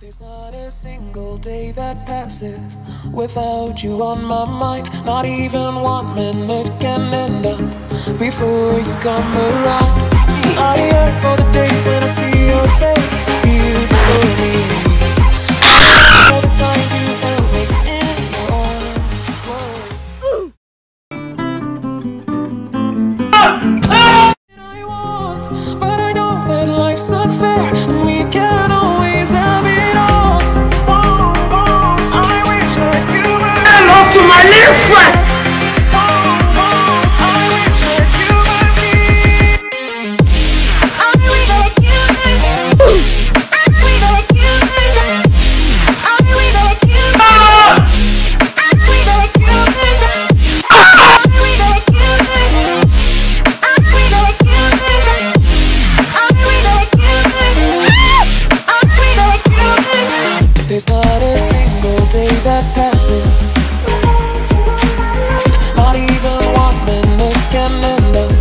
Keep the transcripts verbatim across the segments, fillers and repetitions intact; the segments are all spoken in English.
There's not a single day that passes without you on my mind. Not even one minute can end up before you come around. I yearn for the days when I see your face here before me. All the times you held me in your arms. I want, but I know that life's unfair and we can't always have it all. Oh, oh, I wish that you were Hello to my little friend. Oh, oh, I wish that you were me. I wish that you were me. I wish that you were me. I wish that you were me. I wish that you were me. I wish that you were me. I wish that you were me. I wish that you were me. I wish that you were me. There's not a single day that passes, not even one minute can end up.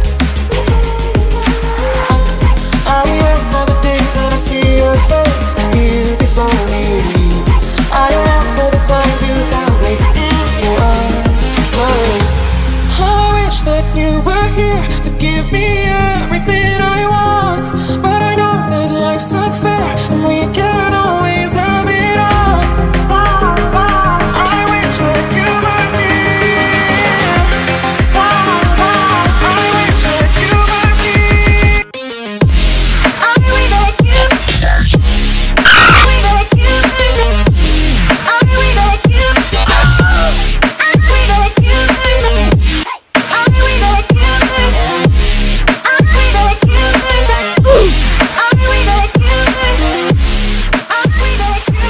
I yearn for the days when I see your face here before me. I yearn for the times you held me in your arms. Oh, I wish that you were here to give me everything I want, but I know that life's unfair and we can't always have it all. Oh, oh, I wish that you were here. Oh, oh, I wish that you were me. I wish that you. I wish that you were me. I wish that you. I wish that you were me. I wish that you were me. I wish that you were me. I wish that you were me. I wish that you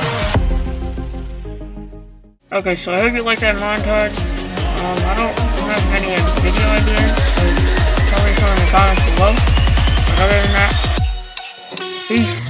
were me. Okay, so I hope you like that montage. Um, I don't have many video ideas, so tell me some in the comments below. But other than that, peace.